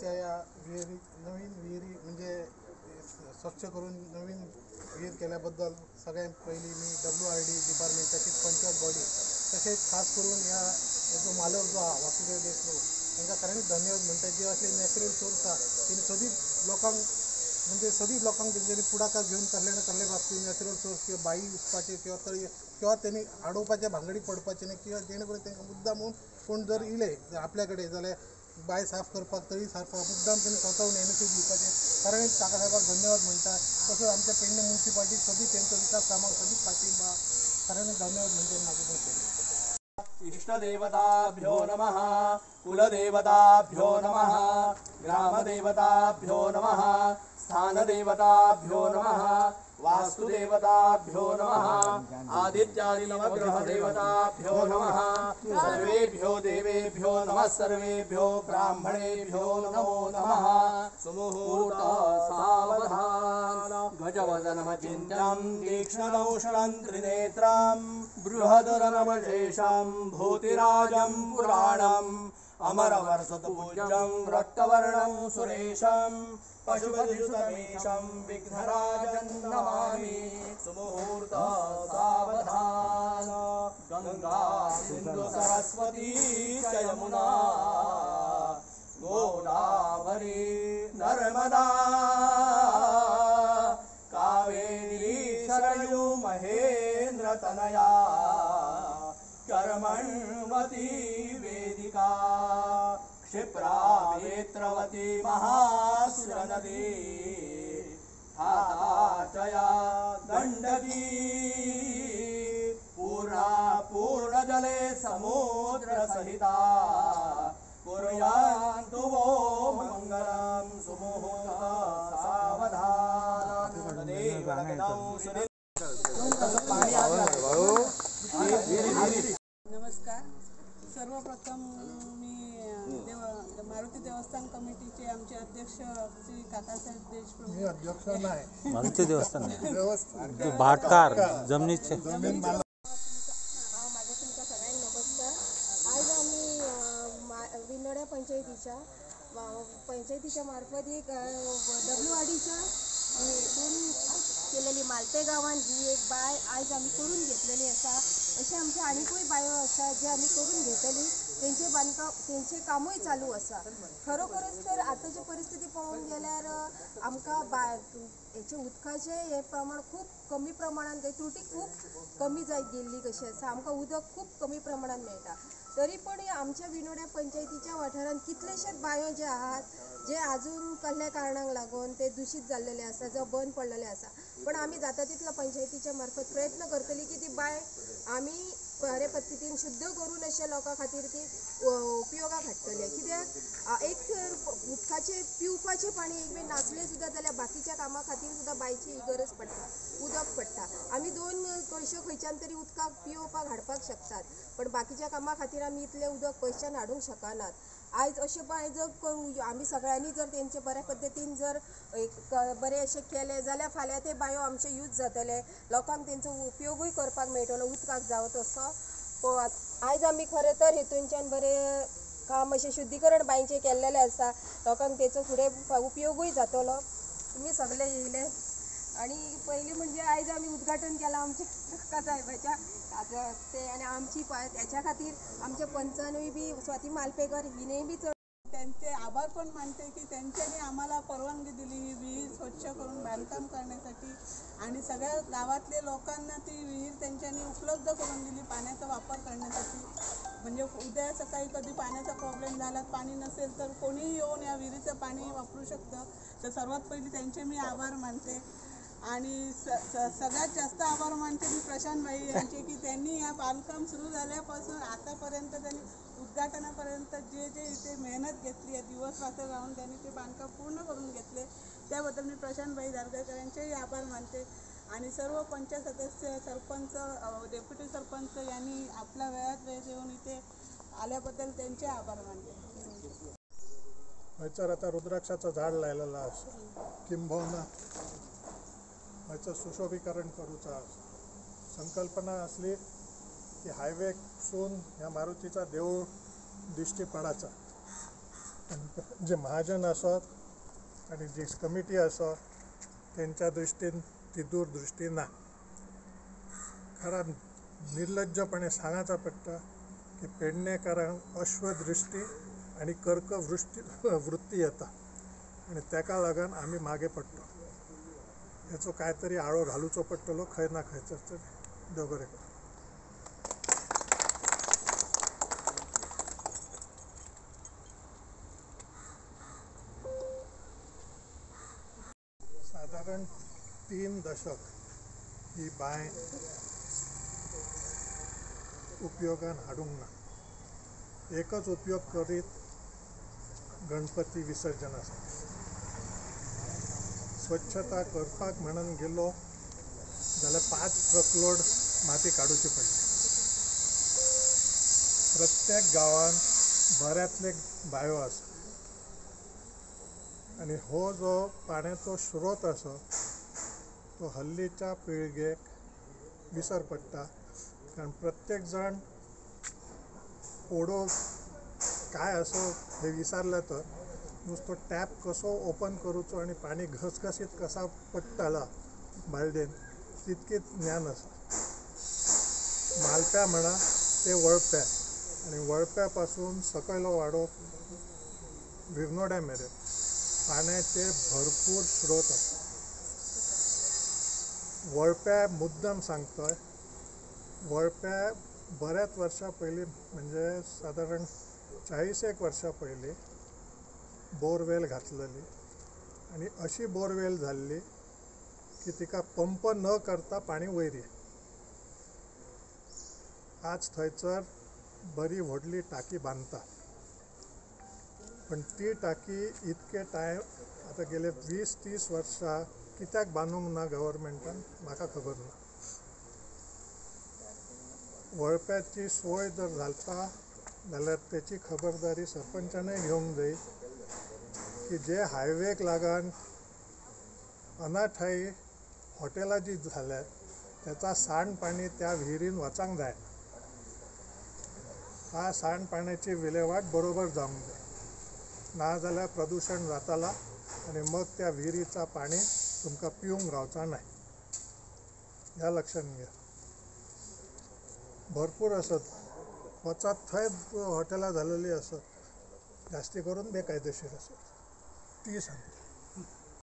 आमच्या या विहिरी नवीन विहिरी म्हणजे स्वच्छ करून नवीन विहीर केल्याबद्दल सगळ्यात पहिली मी WRD डिपार्टमेंट तसेच पंचायत बॉडी तसेच खास करून या जो मालक जो हा वासुदेव देशमुख तांकां खरेंच धन्यवाद म्हणटा. जे असले नॅचरल सोर्स आहा तेणी सदींच लोकांक म्हणजे सदींच लोकांक तेंच्यांनी पुढाकार घेवन कसले बाबतीत नॅचरल सोर्स किंवा बाई उसपाचे किंवा तळी किंवा त्यांनी अडोवपाच्या भांगडी पडपाचे न्ही किंवा जेणे करून तांकां मुद्दाम कोण जर इले आपल्या कडेन जाल्यार बाय साफ करपाक तळी साफ करपाक मुद्दाम त्यांनी स्वताहून एनओसी दिवपाचे कारण काकासाहेबाक धन्यवाद म्हणटा. तसंच आमच्या पेडणे म्युन्सिपाल्टी सदींच तेंच्या विकास कामाक सदींच पाठिंबा कारण धन्यवाद म्हणटा म्हाका इष्टदेवताभ्यो नमः कुलदेवताभ्यो नमः ग्रामदेवताभ्यो नमः स्थानदेवताभ्यो नमः वास्तुदेवताभ्यो नमः आदित्यादि नवग्रहदेवताभ्यो नमः सर्वेभ्यो देवेभ्यो नमः सर्वेभ्यो ब्राह्मणेभ्यो नमो नमः सुमुहूर्त सावधान गजवदनमचिन्त्यं तीक्ष्णदंशनं त्रिनेत्रं बृहदरनवशेषं भूतिराजं पुराणम् अमरवर्षतपूज्यं रक्तवर्णं सुरेशं पशुपतिसुतमेशं विघ्नराजं नमामि सुमुहूर्त सावधान गंगा सिंधु सरस्वती च यमुना गोदावरी नर्मदा कावेरी सरयू महेन्द्रतनया कर्मण्वती वेदिका क्षिप्रा वेत्रवती महासुरनदी धाताचया गण्डकी पूर्णा पूर्णजले समुद्रसहिता कुर्यान्तु वो मङ्गलं सुमुहूर्त सावधान तदेव लग्नं सुनि नमस्कार. सर्वप्रथम मी मारुती देवस्थान कमिटीचे आमचे अध्यक्ष श्री काकासाहेब देशमुख. मी अध्यक्ष नाही, मारुती देवस्थान भाटकार जमिनीचे. माझं तुमच्या सगळ्यांना नमस्कार. आज आम्ही विनोड्या पंचायतीच्या मार्फत एक WRDच्या हेतून केलेली मालपे गांवांत ही एक बाय आज आम्ही करून घेतलेली आसा. अशें आमचे आनीकूय बायो आसा जे आमी करून घेतली. तेंचे बांदकाम तेंचे कामूय चालू आसा. खरोखरच तर आतांची परिस्थिती पळोवंक गेल्यार आमकां हेचे उदकाचे हे प्रमाण खूब कमी प्रमाणात त्रुटी खूब कमी जायत गेल्ली कशी आसा. आमकां उदक खूब कमी प्रमाणात मेळटा. तरी पण आमच्या विनोड्या पंचायतीच्या वाठारांत कितलेशेच बायो जे आहात जे अजून कसल्या कारणाक लागून ते दूषित जाल्लेले आसा जावं बंद पडलेले आसा. पण आमी जाता तितलो पंचायतीच्या मार्फत प्रयत्न करतली की ती बाय आमी बरे पद्दतीन शुद्ध करून अशा लोकां खातीर ती उपयोगाक हाडटले. कित्याक एक तर उदकाचे पिवपाचें पाणी एक वेळ नासलें सुद्दां जाल्यार बाकीच्या कामां खातीर सुद्दां बांयची ही गरज पडटा, उदक पडटा. आमी 2 कळश्यो खंयच्यान तरी उदकाक पिवपाक हाडपाक शकतात पण बाकीच्या कामां खातीर आमी इतलें उदक पयसच्यान हाडूंक शकनात. आयज अशें बाय जर आमी सगळ्यांनी जर तेंचे बऱ्या पद्दतीन जर बरें अशें केलें जाल्यार फाल्यां ते बायो आमचे यूज जातले, लोकांक तेंचो उपयोगूय करपाक मेळटलो उदकाक जावं तसो. आयज आमी खरें तर हेतूंच्यान बरें काम अशें शुद्धीकरण बांयचें केल्लेलें आसा. लोकांक तेचो फुडें उपयोगूय जातलो. तुमी सगळे येयले आणि पयलीं म्हणजे आयज आमी उद्घाटन केलां आमच्या काका साहेबाच्या ते आनी आमची त्याच्या खातीर आमच्या पंचानूय बी स्वाती मालपेकर हिनेय बी त्यांचे आभार पण मानते की त्यांच्यानी आम्हाला परवानगी दिली ही विहीर स्वच्छ करून बांधकाम करण्यासाठी आणि सगळ्या गावातले लोकांना ती विहीर त्यांच्यानी उपलब्ध करून दिली पाण्याचा वापर करण्यासाठी. म्हणजे उद्या सकाळी कधी पाण्याचा प्रॉब्लेम झाला, पाणी नसेल तर कोणीही येऊन या विहिरीचं पाणी वापरू शकतं. तर सर्वात पहिली त्यांचे मी आभार मानते. आणि सगळ्यात जास्त आभार मानते मी प्रशांत भाई यांचे की त्यांनी या बांधकाम सुरू झाल्यापासून आतापर्यंत त्यांनी उद्घाटनापर्यंत जे जे इथे मेहनत घेतली आहे दिवस रात्र राहून त्यांनी ते बांधकाम पूर्ण करून घेतले. त्याबद्दल मी प्रशांत भाई दारगळकर यांचेही आभार मानते. आणि सर्व पंचायत सदस्य, सरपंच, डेप्युटी सरपंच यांनी आपल्या वेळात वेळ देऊन इथे आल्याबद्दल त्यांचे आभार मानते. हयसर आता रुद्राक्षाचं झाड लायलेलं आसा, किंबहुना हयचं सुशोभीकरण करूचा संकल्पना असली की हायवेसून ह्या मारुतीचा देऊळ दिश्टी पडाचा. आनी जे महाजन आसत आनी जी कमिटी आसत तेंच्या दृश्टीन ती दूरदृश्टी ना. खरां निर्लज्जपणे सांगाचा पडटा की पेडणेकारांक अश्वदृश्टी आनी वृत्ती येता आनी तेका लागून आमी मागे पडटा. हेचो काय तरी आळो घालूचो पडटलो खंय ना खंयसर तरी. देव बरें करूं. साधारण 3 दशक ही बांय उपयोगान हाडूंक ना. एकच उपयोग करीत गणपती विसर्जनासाठी. स्वच्छता करपाक म्हणून गेलो जाल्यार 5 ट्रकलोड माती काडूची पडली. प्रत्येक गांवांत बऱ्यांतले बांयो आसा आनी हो जो पाण्याचो स्रोत आसा तो हल्लीच्या पिळगेक विसर पडटा. कारण प्रत्येक जाण ओडो काय असो हे विसरले तर नुसतो टॅप कसो ओपन करूचो आनी पाणी घसघसीत कसा पडटाला बालदेन तितकेच ज्ञान आसा. मालप्या म्हणा ते वळप्या आनी वळप्या पासून सकयलो वाडो विर्नोड्या मेरेन पाण्याचे भरपूर स्रोत आसा. वळप्या मुद्दम सांगतोय, वळप्या बऱ्याच वर्सां पयलीं म्हणजे साधारण 40 वर्सां पयलीं बोरवेल घातलेली आनी अशी बोरवेल जाल्ली की तिका पंप न करता पाणी वयर येता. आज थंयसर बरी व्हडली टाकी बांदता पण ती टाकी इतके टायम आतां गेले 20-30 वर्सां कित्याक बांदूंक ना गव्हर्मेंटान म्हाका खबर ना. वळप्याची सोय जर घालता जाल्यार तेची खबरदारी सरपंचानय घेवंक जाय की जे हायवेक लागून अनाठायी हॉटेलां जी जाल्यात त्याचा सांडपाणी त्या विहिरीन वचांक जाय. हा सांडपाण्याची विलेवाट बरोबर जावंक जाय. नाजाल्यार प्रदूषण जाताला आनी मग त्या विहिरीचा पाणी तुमकां पिवंक गावचा नाही. ह्या लक्षात घ्या. भरपूर असत वचात थंय हॉटेलां जालेली असत जास्ती करून बेकायदेशीर असत ती सांगता.